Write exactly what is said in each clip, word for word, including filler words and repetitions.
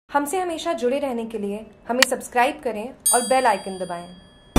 हमसे हमेशा जुड़े रहने के लिए हमें सब्सक्राइब करें और बेल आइकन दबाएं।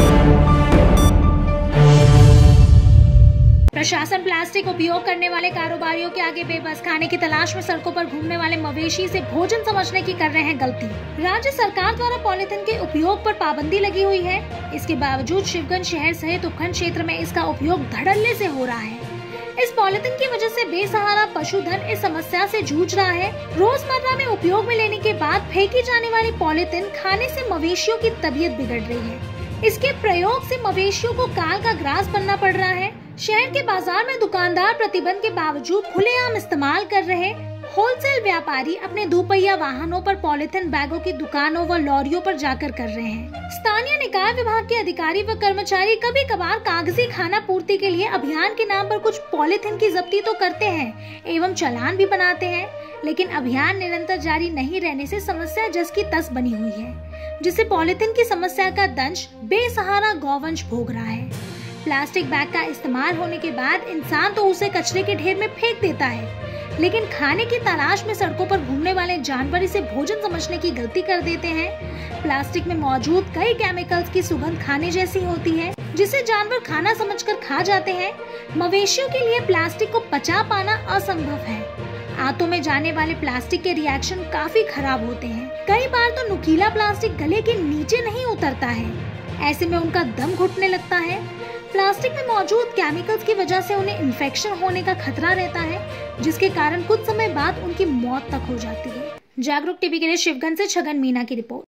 प्रशासन प्लास्टिक उपयोग करने वाले कारोबारियों के आगे बेबस, खाने की तलाश में सड़कों पर घूमने वाले मवेशी से भोजन समझने की कर रहे हैं गलती। राज्य सरकार द्वारा पॉलीथिन के उपयोग पर पाबंदी लगी हुई है। इसके बावजूद शिवगंज शहर सहित उपखंड क्षेत्र में इसका उपयोग धड़ल्ले से हो रहा है। इस पॉलीथिन की वजह से बेसहारा पशुधन इस समस्या से जूझ रहा है। रोजमर्रा में उपयोग में लेने के बाद फेंकी जाने वाली पॉलीथिन खाने से मवेशियों की तबीयत बिगड़ रही है। इसके प्रयोग से मवेशियों को काल का ग्रास बनना पड़ रहा है। शहर के बाजार में दुकानदार प्रतिबंध के बावजूद खुलेआम इस्तेमाल कर रहे होलसेल व्यापारी अपने दोपहिया वाहनों पर पॉलीथिन बैगों की दुकानों व लॉरियों पर जाकर कर रहे हैं। स्थानीय निकाय विभाग के अधिकारी व कर्मचारी कभी कभार कागजी खाना पूर्ति के लिए अभियान के नाम पर कुछ पॉलीथिन की जब्ती तो करते हैं एवं चालान भी बनाते हैं, लेकिन अभियान निरंतर जारी नहीं रहने से समस्या जस की तस बनी हुई है, जिससे पॉलीथिन की समस्या का दंश बेसहारा गौवंश भोग रहा है। प्लास्टिक बैग का इस्तेमाल होने के बाद इंसान तो उसे कचरे के ढेर में फेंक देता है, लेकिन खाने की तलाश में सड़कों पर घूमने वाले जानवर इसे भोजन समझने की गलती कर देते हैं। प्लास्टिक में मौजूद कई केमिकल्स की सुगंध खाने जैसी होती है, जिसे जानवर खाना समझकर खा जाते हैं। मवेशियों के लिए प्लास्टिक को पचा पाना असंभव है। आंतों में जाने वाले प्लास्टिक के रिएक्शन काफी खराब होते हैं। कई बार तो नुकीला प्लास्टिक गले के नीचे नहीं उतरता है, ऐसे में उनका दम घुटने लगता है। प्लास्टिक में मौजूद केमिकल्स की वजह से उन्हें इन्फेक्शन होने का खतरा रहता है, जिसके कारण कुछ समय बाद उनकी मौत तक हो जाती है। जागरूक टीवी के लिए शिवगंज से छगन मीना की रिपोर्ट।